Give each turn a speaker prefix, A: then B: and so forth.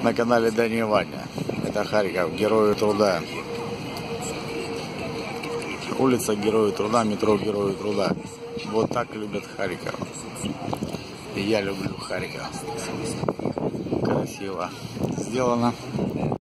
A: на канале Дани Ваня. Это Харьков, Герои Труда. Улица Герои Труда, метро Герои Труда. Вот так любят Харьков. И я люблю Харьков. Красиво сделано.